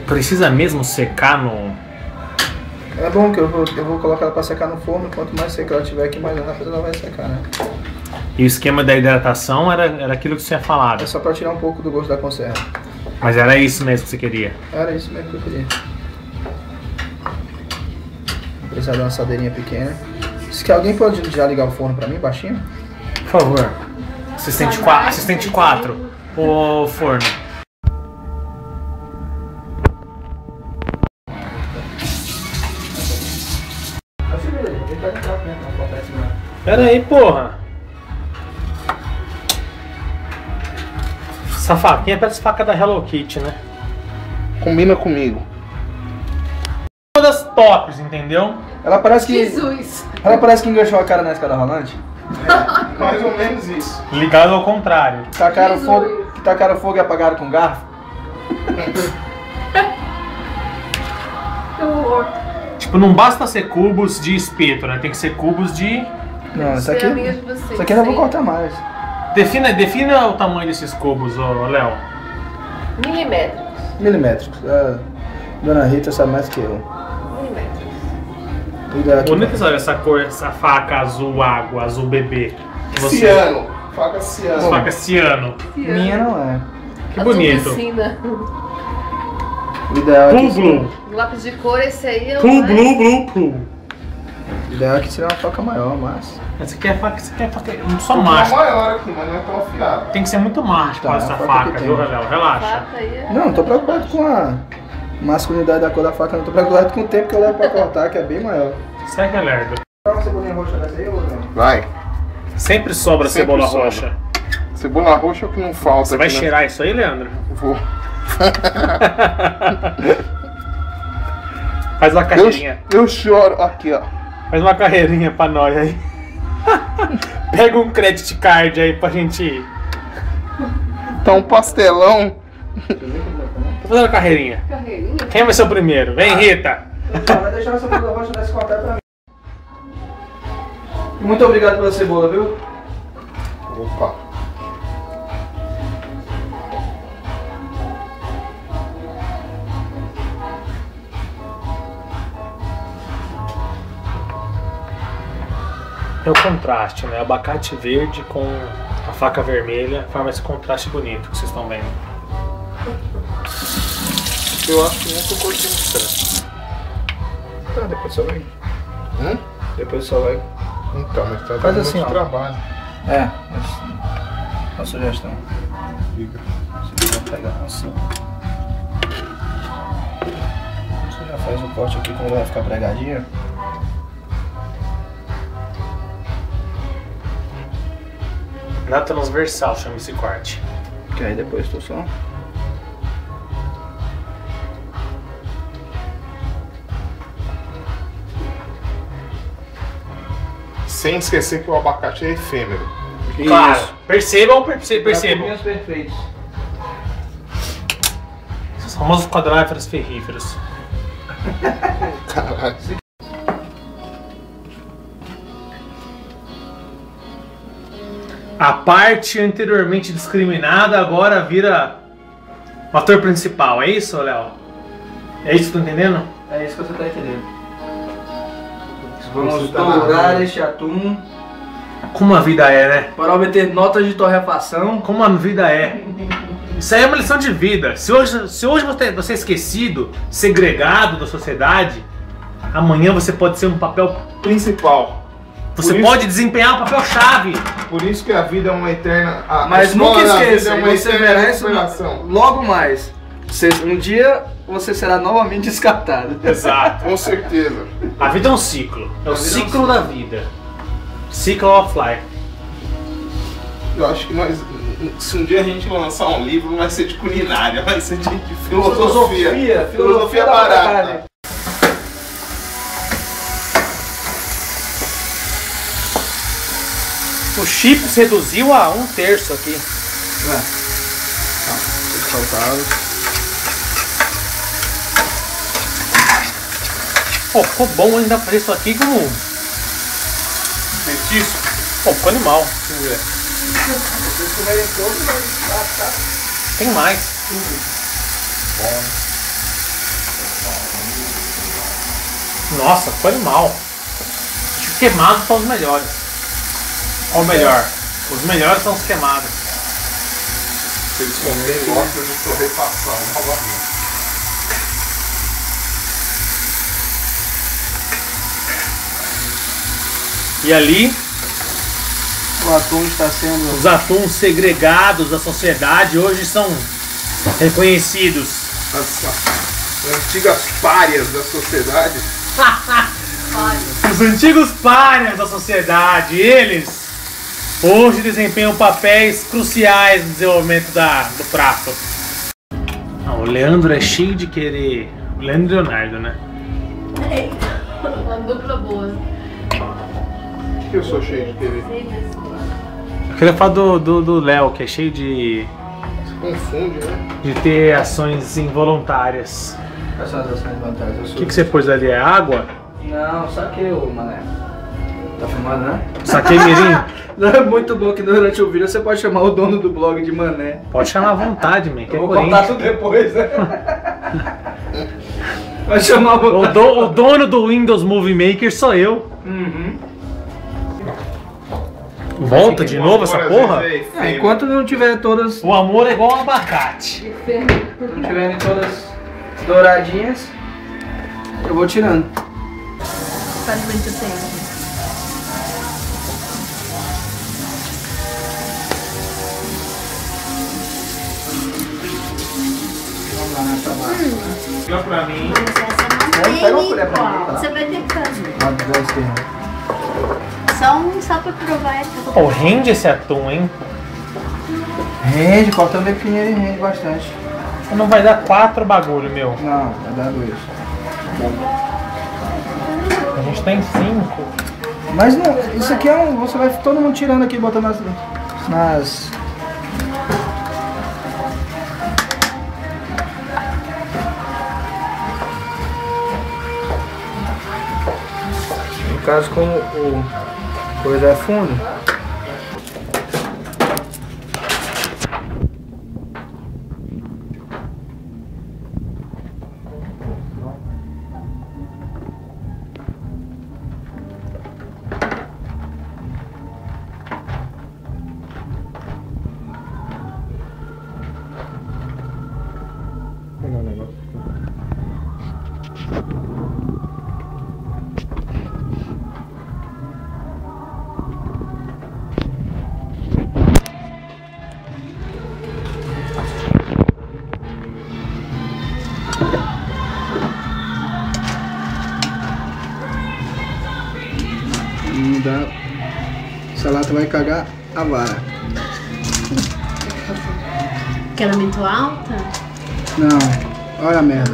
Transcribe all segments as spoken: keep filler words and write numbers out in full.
Precisa mesmo secar no... É bom que eu vou, eu vou colocar ela pra secar no forno. Quanto mais seca ela tiver aqui, mais rápido ela vai secar, né? E o esquema da hidratação era, era aquilo que você tinha falado. É só pra tirar um pouco do gosto da conserva. Mas era isso mesmo que você queria? Era isso mesmo que eu queria. Vou precisar de uma assadeirinha pequena. Se que alguém pode já ligar o forno pra mim, baixinho? Por favor. Assistente quatro. Assistente quatro. O forno. Pera aí, porra. Essa faquinha parece faca da Hello Kitty, né? Combina comigo. Uma das tops, entendeu? Ela parece que... Jesus! Ela parece que enganchou a cara na escada rolante. É, mais ou menos isso. Ligado ao contrário. Tacaram Jesus. fogo, tacaram fogo e apagaram com garfo. Que horror! Tipo, não basta ser cubos de espeto, né? Tem que ser cubos de... Não, isso aqui... Ser amiga de vocês, Isso aqui eu não vou sim. cortar mais. Defina, defina o tamanho desses cubos, ô Léo. Milimétricos. Milimétricos. A dona Rita sabe mais que eu. Milimétricos. Cuidado aqui. Bonita sabe essa cor, essa faca azul água, azul bebê. Que você- Ciano. Faca Essa ciano. faca ciano. Minha não é. Que Azul bonito. piscina. O ideal é Blue que... Blue. Lápis de cor, esse aí é o Blue mais... Blue Blue Blue. O ideal é que seja uma faca maior, mas... Essa aqui é faca, essa aqui é faca. Só Uma macho. maior aqui, mas não é tão afiado. Tem que ser muito macho Tá, com a essa faca faca, que viu, tem. Léo? Relaxa. Faca aí é... Não, não tô preocupado com a masculinidade da cor da faca, não. Tô preocupado com o tempo que eu levo pra cortar, que é bem maior. Segue a lerda. Dá uma cebolinha roxa dessa aí, ou não? Vai. Sempre sobra Sempre cebola sobra. roxa. Cebola roxa é o que não falta. Você vai aqui, né? cheirar isso aí, Leandro? Vou. Faz uma Eu, carreirinha. eu choro. Aqui, ó. Faz uma carreirinha pra nós aí. Pega um credit card aí pra gente ir. Tá um pastelão. Tô fazendo a carreirinha. Carreirinha? Quem vai ser o primeiro? Vem, Rita. Então, vai deixar a cebola roxa dessa cortar pra mim. Muito obrigado pela cebola, viu? Opa. É o contraste, né? Abacate verde com a faca vermelha forma esse contraste bonito que vocês estão vendo. Eu acho que nunca cortei um certo. Tá, depois só vai. Hum? Depois só vai. Então, mas tá Faz dando assim, muito ó. trabalho. É, mas... Uma sugestão. Diga. Você vai pegar assim. Você já faz o corte aqui quando ele vai ficar pregadinho. Na transversal chama esse corte. Que aí depois tu só... Sem esquecer que o abacate é efêmero. Claro. Percebam, perce- percebam. Cubinhos perfeitos. Os famosos quadríferos ferríferos. Caralho. A parte anteriormente discriminada agora vira o ator principal, é isso, Léo? É isso que eu tô entendendo? É isso que você tá entendendo. Você Vamos tá dourar narrando. este atum Como a vida é, né? para obter notas de torrefação. Como a vida é. Isso aí é uma lição de vida. Se hoje, se hoje você, você é esquecido, segregado da sociedade, amanhã você pode ser um papel principal. Você Por isso- pode desempenhar um papel-chave. Por isso que a vida é uma eterna. A Mas escola nunca da vida esqueça, é e uma você eterna verá isso recuperação. logo mais. Você- um dia você será novamente descartado. Exato. Com certeza. A vida é um ciclo. É o A vida é um ciclo da vida. Cycle of life. Eu acho que nós. Se um dia a gente lançar um livro, não vai ser de culinária, vai ser de, de filosofia. Filosofia, Filosofia da barata. carne. O chips reduziu a um terço aqui. É. Tá, saltado. Pô, ficou bom ainda fazer isso aqui como Petisco. Pô, ficou animal. Deixa eu ver. Vocês comerem todo, vai gastar Tem mais. tudo. Bom. Nossa, foi mal. Os queimados são os melhores. Ou melhor, os melhores são os queimados. Se eles comerem, gostam de estou repassando novamente. E ali, O atum está sendo... os atuns segregados da sociedade hoje são reconhecidos. As, as antigas párias da sociedade. Os antigos párias da sociedade, eles hoje desempenham papéis cruciais no desenvolvimento da, do prato. Ah, o Leandro é cheio de querer. O Leandro e o Leonardo, né? Uma dupla boa. Que eu sou cheio de querer. Eu queria falar do do do Léo, que é cheio de, Se confunde, né? de ter ações involuntárias. Quais são as ações vantagens? Eu O sou... que, que você pôs ali? É água? Não, saquei, ô mané. Tá filmando, né? Saquei mirim? Não, é muito bom que durante o vídeo você pode chamar o dono do blog de mané. Pode chamar à vontade, man. Que é Eu vou contar Corinthians. tudo depois, né? Vai chamar o... O, do- o dono do Windows Movie Maker sou eu. Uhum. Volta de novo essa porra? É, enquanto não tiver todas... O amor é igual um abacate. Não tiverem todas douradinhas, eu vou tirando. Faz muito tempo. Vamos lá nessa massa. Olha pra mim. Pega uma colher pra mim, tá? Você vai ter que fazer. Lado da esquerda. Só um só pra provar. Pô, rende esse atum, hein? Rende, cortando bem pequenininho, rende bastante. Não vai dar quatro bagulho, meu. Não, vai dar dois. A gente tem cinco. Mas não, isso aqui é um. Você vai todo mundo tirando aqui, botando nas. nas... No caso, como o coisa é fundo. Não dá. Essa lata vai cagar a vara. Que ela é muito alta? Não, olha a merda.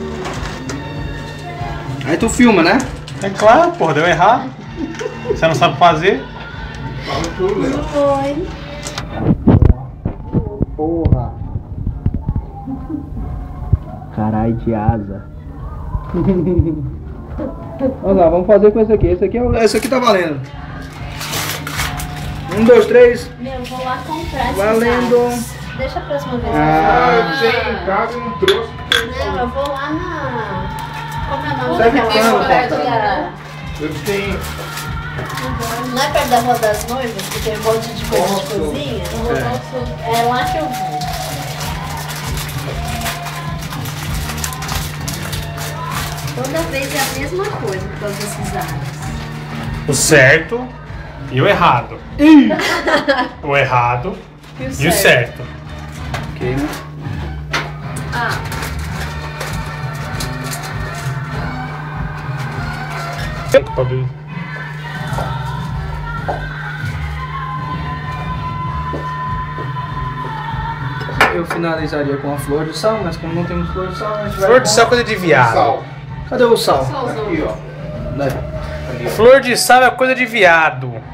Aí tu filma, né? É claro, porra, deu errado. Você não sabe fazer? Fala tudo, né? Foi. Porra. Caralho de asa. Vamos lá, vamos fazer com esse aqui. Esse aqui, é o... esse aqui tá valendo. Um, dois, três. Meu, eu vou lá comprar esses Valendo. dados. Deixa a próxima vez. Ah, eu eu tenho em casa e não trouxe. vou. Não, eu vou lá na... Como é o nome Serve daquela pano, loja papai. da- Eu tenho. Não é perto da Rua das Noivas, que tem um monte de coisa de Nossa. cozinha? É. É lá que eu vou. Toda vez é a mesma coisa com todos esses aros. O certo e o errado. O errado e o certo. Ok, né? Ah, Pode- Eu finalizaria com a flor de sal, mas como não temos flor de sal, a gente vai. Flor de com- sal é coisa de viado. Cadê o sal? só os Aqui, ó. Né? Flor de sal é coisa de viado.